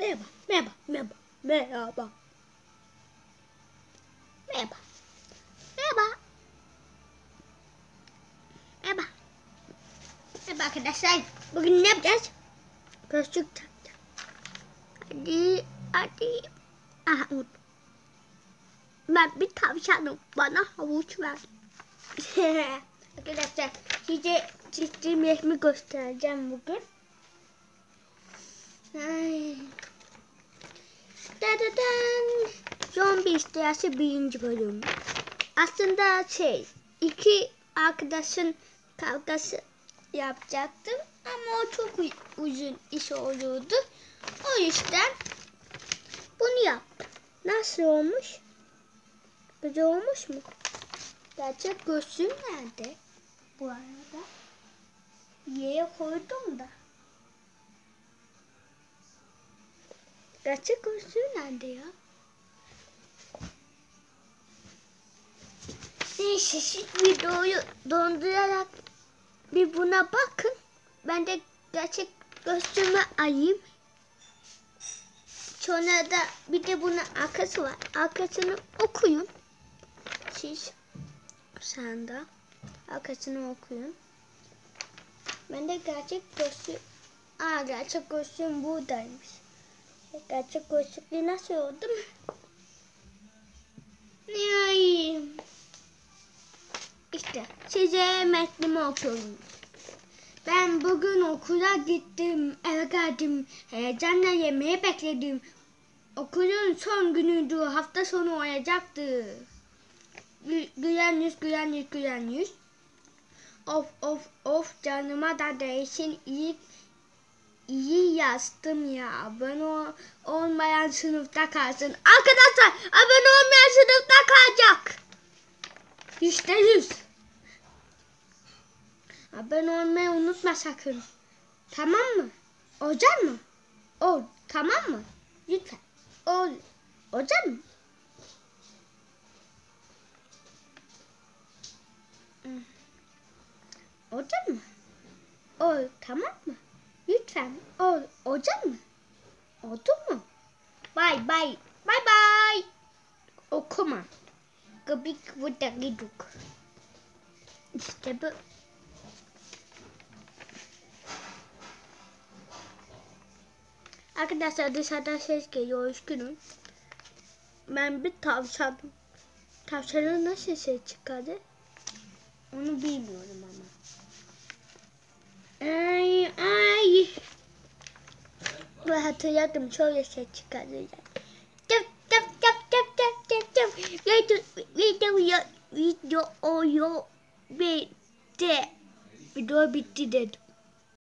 Merhaba, merhaba, merhaba, merhaba. Merhaba, merhaba, merhaba. Merhaba arkadaşlar. Bugün ne yapacağız? Gözlük takacağız. Hadi. Aha, unuttum. Ben bir tavşanım. Bana havuç ver. Arkadaşlar size çizdiğim resmi göstereceğim bugün. Ay. Dadadan. Zombi istilası 1. bölüm. Aslında iki arkadaşın kavgası yapacaktım ama o çok uzun iş oluyordu. O yüzden bunu yaptım. Nasıl olmuş? Güzel olmuş mu? Gerçek gözlüğüm nerede? Bu arada yere koydum da. Gerçek gözlüğüm nerede ya? Neyse siz videoyu dondurarak bir buna bakın. Ben de gerçek gözlüğümü alayım. Sonra da bir de bunun arkası var. Arkasını okuyun. Siz sen de arkasını okuyun. Ben de gerçek gözlüğüm... gerçek gözlüğüm buradaymış. Gerçek gözlüğü nasıl oldu? Ay. İşte size metnimi okuyorum. Ben bugün okula gittim, eve geldim, heyecanla yemeği bekledim. Okulun son günüydü, hafta sonu olacaktı. Gülen yüz. Of canıma da değsin, iyi yazdım ya. Abone olmayan sınıfta kalsın. Arkadaşlar abone olmayan sınıfta kalacak. %100. Abone olmayı unutma sakın. Tamam mı? Olacak mı? Ol. Tamam mı? Lütfen. Ol. Olacak mı? Olacak mı? Ol. Tamam mı? Lütfen. Ol. Olacak mı? Oldu mu? Bye. Okuma. Gıbık vıda giduk. İşte bu. Arkadaşlar dışarıdan ses geliyor, üzgünüm. Ben bir tavşanım. Tavşanın nasıl ses çıkardı? Onu bilmiyorum ama. Ay. Ben hatırladım, şöyle ses çıkardı. Video bitti dedim.